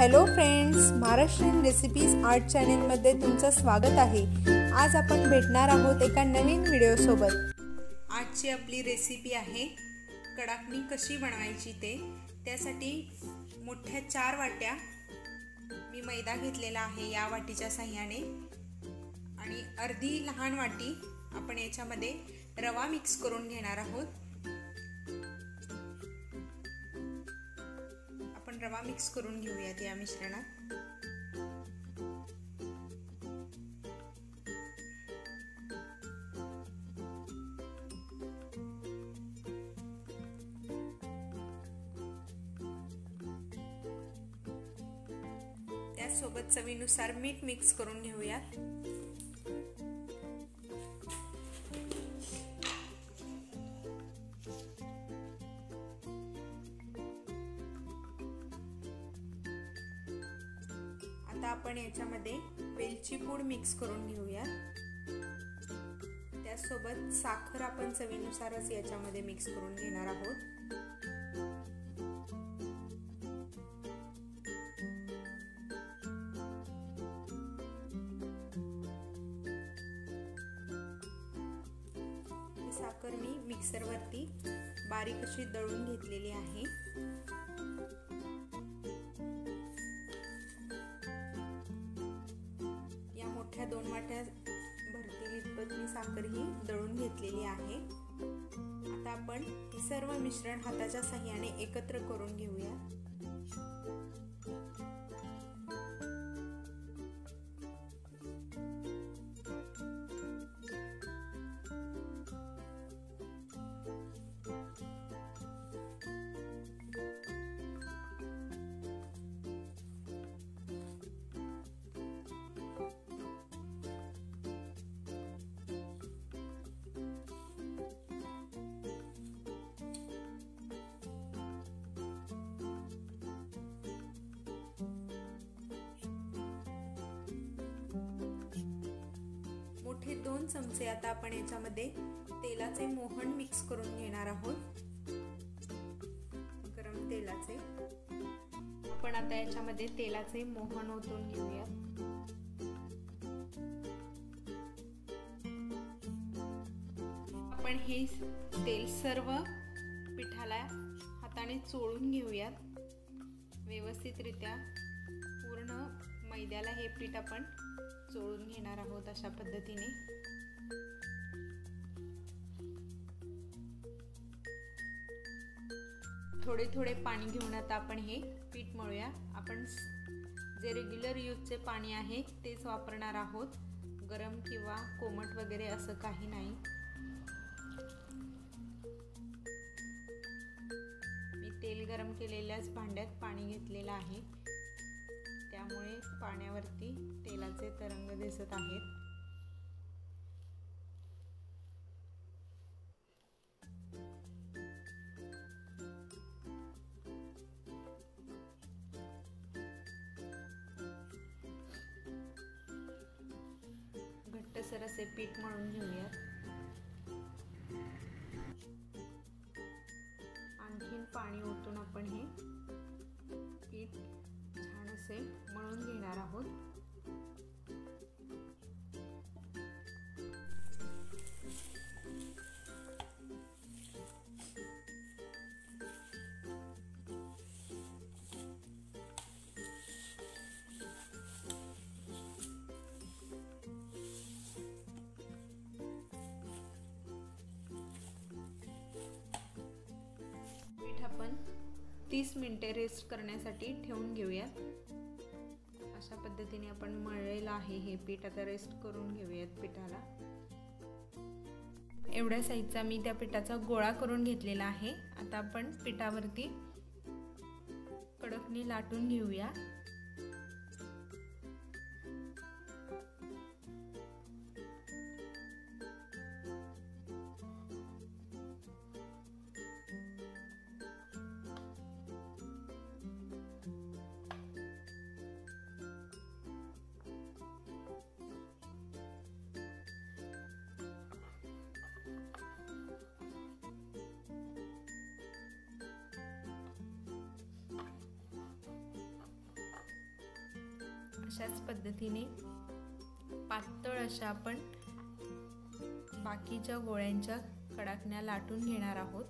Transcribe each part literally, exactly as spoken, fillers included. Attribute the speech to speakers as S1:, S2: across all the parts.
S1: Hello friends, Maharashtrian recipes art चॅनेलमध्ये तुमचं स्वागत आहे। आज आपण भेटणार आहोत एका नवीन व्हिडिओसोबत। आजची आपली रेसिपी आहे कडाकणी कशी बनवायची ते। त्यासाठी मोठ्या चार वाट्या मी मैदा घेतलेला आहे या वाटीच्या सहाय्याने, आणि अर्धी लहान वाटी आपण याच्यामध्ये रवा मिक्स करून घेणार आहोत। आपण रवा मिक्स करून घेऊयात या मिश्रणात। त्यासोबत चवीनुसार मीठ मिक्स करून घेऊयात। आता आपण याच्यामध्ये वेलची पूड मिक्स करून घेऊया। त्यासोबत साखर आपण चवीनुसारच याच्यामध्ये मिक्स करून घेणार आहोत। ही साखर मी मिक्सर वरती बारीक अशी दळून घेतलेली आहे। मोठ्या दोन वाट्या भरतील इतपत मी साखर ही दळून घेतलेली आहे। आता आपण हे सर्व मिश्रण हाताच्या सहाय्याने एकत्र करून घेऊया। मोठे दोन चमचे आता आपण याच्यामध्ये तेलाचे मोहन मिक्स करून घेणार आहोत। गरम तेलाचे आपण आता याच्यामध्ये तेलाचे मोहन ओतून घेऊया। आपण हे तेल सर्व पिठाला हाताने चोळून घेऊयात व्यवस्थितरित्या। पूर्ण मैद्याला हे पीठ आपण चोळून घेणार आहोत अशा पद्धतीने। थोडे थोडे पाणी घेऊन आता आपण हे पीठ मळूया। आपण जे रेग्युलर यूजचे पाणी आहे तेच वापरणार आहोत, गरम किंवा कोमट वगैरे असं काही नाही। मी तेल गरम केलेल्याच भांड्यात पाणी घेतलेलं आहे, त्यामुळे पाण्यावरती तेलाचे तरंग दिसत आहेत। घट्टसर असे पीठ मळून घेऊया। आणखीन पाणी ओतून आपण हे पीठ छान असे मळून घेणार आहोत। पीठ आपण तीस मिनिटे रेस्ट करण्यासाठी ठेवून घेऊया। अशा पद्धतीने आपण मळलेलं आहे हे पीठ। आता रेस्ट करून घेऊयात पिठाला। एवढ्या साईजचा मी त्या पिठाचा गोळा करून घेतलेला आहे। आता आपण पिठावरती कडाकणी लाटून घेऊया। अशाच पद्धतीने पातळ अशा आपण बाकीच्या गोळ्यांच्या कडाकण्या लाटून घेणार आहोत।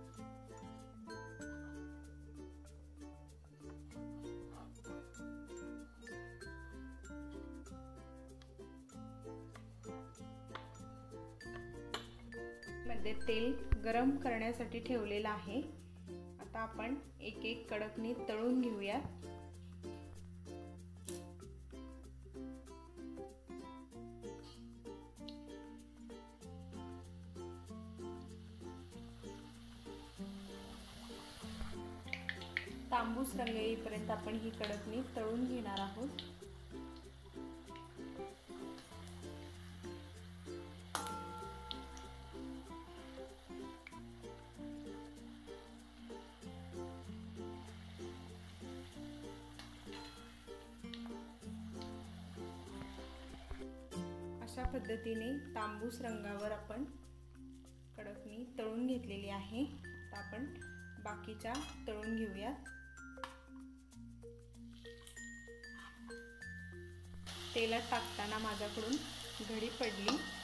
S1: मध्ये तेल गरम करण्यासाठी ठेवलेलं आहे। आता आपण एक एक कडकणी तळून घेऊया। तांबूस रंग येईपर्यंत आपण ही कडकणी तळून घेणार आहोत। अशा पद्धतीने तांबूस रंगावर आपण कडकणी तळून घेतलेली आहे। आता आपण बाकीच्या तळून घेऊया। तेलात टाकताना माझ्याकडून घडी पडली,